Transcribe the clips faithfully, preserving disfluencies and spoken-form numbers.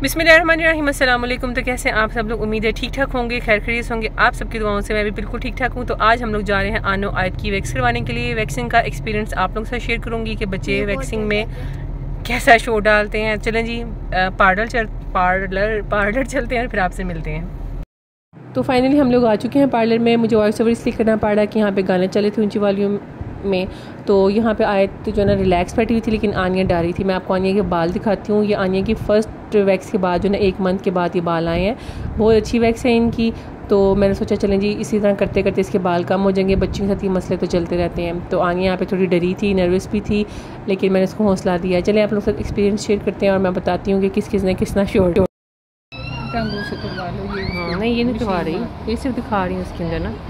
बिस्मिल्लाहिर्रहमानिर्रहीम, अस्सलाम वालेकुम। तो कैसे आप सब लोग, उम्मीद है ठीक ठाक होंगे, खैर खैरियत होंगे। आप सबकी दुआओं से मैं भी बिल्कुल ठीक ठाक हूँ। तो आज हम लोग जा रहे हैं आनो आयत की वैक्स करवाने के लिए। वैक्सिंग का एक्सपीरियंस आप लोगों से शेयर करूँगी कि बच्चे वैक्सिंग में कैसा शो डालते हैं। चलें जी, पार्लर चल पार्लर पार्लर चलते हैं और फिर आपसे मिलते हैं। तो फाइनली हम लोग आ चुके हैं पार्लर में। मुझे वॉइस ओवर इसलिए करना पड़ा कि यहाँ पे गाने चले थे ऊंची वॉल्यूम में, तो यहाँ पे आए तो जो है ना रिलैक्स बैठी हुई थी, लेकिन आनिया डारी थी। मैं आपको आनिया के बाल दिखाती हूँ। ये आनिया की फ़र्स्ट वैक्स के बाद जो ना एक मंथ के बाद ये बाल आए हैं। बहुत अच्छी वैक्स है इनकी। तो मैंने सोचा चलें जी इसी तरह करते करते इसके बाल कम हो जाएंगे। बच्चियों के साथ ये मसले तो चलते रहते हैं। तो आनिया यहाँ पे थोड़ी डरी थी, नर्वस भी थी, लेकिन मैंने उसको हौसला दिया। चलें आप लोग साथ एक्सपीरियंस शेयर करते हैं और मैं बताती हूँ कि किस किस ने किसना शोर से करवा लो। ये हाँ नहीं, ये नहीं दिखा रही, ये सिर्फ दिखा रही है उसके अंदर ना।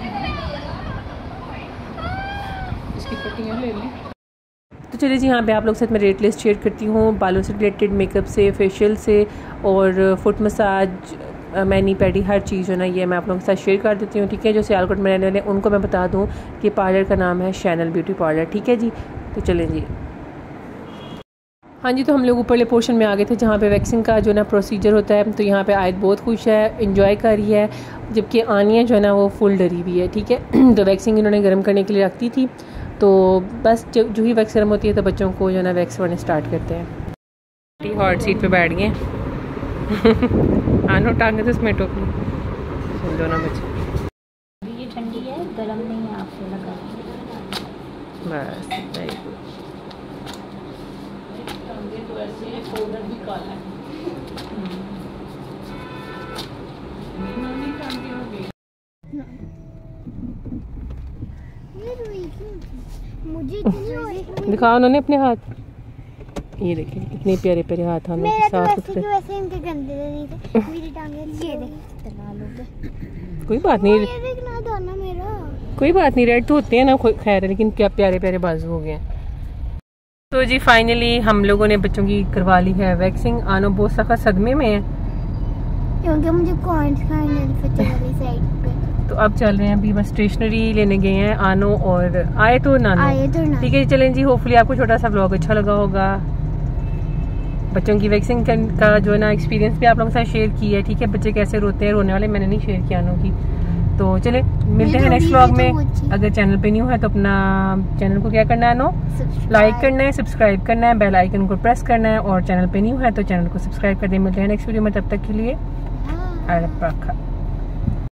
इसकी पट्टियाँ ले लें। तो चलिए जी, यहाँ पे आप लोग साथ मैं रेट लिस्ट शेयर करती हूँ। बालों से रिलेटेड, मेकअप से, फेशियल से और फुट मसाज, मैनी पैडी, हर चीज़ जो ना ये मैं आप लोगों के साथ शेयर कर देती हूँ। ठीक है, जो सियालकोट में रहने वाले हैं उनको मैं बता दूँ कि पार्लर का नाम है शैनल ब्यूटी पार्लर। ठीक है जी, तो चलें जी। हाँ जी, तो हम लोग ऊपरले पोर्शन में आ गए थे जहाँ पे वैक्सिंग का जो ना प्रोसीजर होता है। तो यहाँ पे आयत बहुत खुश है, इंजॉय कर रही है, जबकि आनिया जो है ना वो फुल डरी हुई है। ठीक है, तो वैक्सिंग इन्होंने गर्म करने के लिए रखती थी। तो बस जो जो ही वैक्स गर्म होती है तो बच्चों को जो है ना वैक्स करने स्टार्ट करते हैं। हॉट सीट पे बैठ गए आनो टांगे तो इसमें टोपी दोनों बच्चे। ये ठंडी है, गर्म नहीं है, आपको लगा बस वेरी गुड। तो ऐसे पाउडर भी काला है। मुझे दिखाओ उन्होंने अपने हाथ, ये देखिए इतने प्यारे प्यारे हाथ हैं मेरे तो साफ वैसे सुथरे। वैसे इनके गंदे नहीं थे। मेरी टांगे ये देख तला लोगे। कोई बात नहीं, ये देखना था ना मेरा। कोई बात नहीं, रेड तो होते हैं ना, खैर, लेकिन क्या प्यारे प्यारे बाजू हो गए हैं। तो जी फाइनली हम लोगों ने बच्चों की करवा ली है वैक्सिंग। आनो बहुत सख्त सदमे में है क्योंकि मुझे कॉइन्स खाने वाली साइड पे। तो अब चल रहे हैं, अभी बस स्टेशनरी लेने गए हैं आनो और आए तो नानो। आए तो नानो। ठीक है, चलें जी। होपफुली आपको छोटा सा व्लॉग अच्छा लगा होगा। बच्चों की वैक्सिंग का जो है ना एक्सपीरियंस भी आप लोगों के साथ शेयर किया है। ठीक है, बच्चे कैसे रोते हैं, रोने वाले मैंने नहीं शेयर किया आनो की। तो चले मिलते हैं नेक्स्ट व्लॉग में। अगर चैनल पे न्यू है तो अपना चैनल को क्या करना है, नो लाइक करना है, सब्सक्राइब करना है, बेल आइकन को प्रेस करना है, और चैनल पे न्यू है तो चैनल को सब्सक्राइब कर दे। मिलते हैं नेक्स्ट वीडियो में, तब तक के लिए अल्लाह पाक।